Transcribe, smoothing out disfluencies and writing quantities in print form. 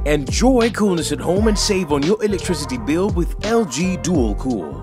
Enjoy coolness at home and save on your electricity bill with LG DualCool.